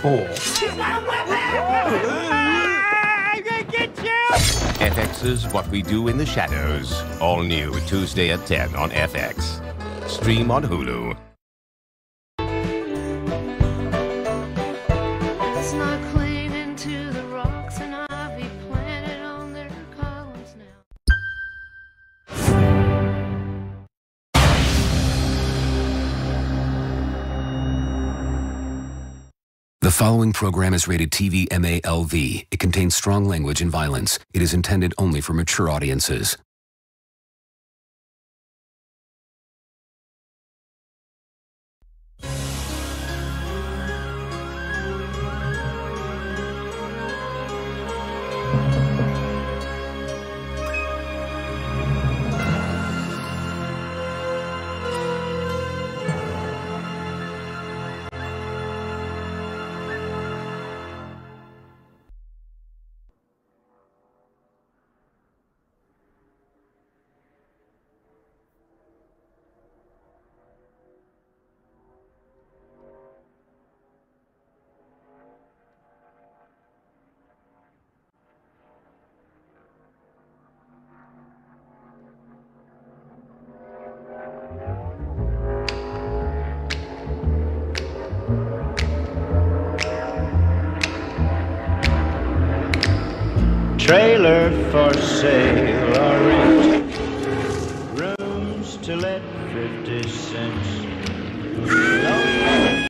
pool. I'm gonna get you! FX's What We Do in the Shadows. All new Tuesday at 10 on FX. Stream on Hulu. It's not clinging to the rocks, and I'll be planted on their columns now. The following program is rated TV MALV. It contains strong language and violence. It is intended only for mature audiences. Trailer for sale or rent, rooms to let 50 cents.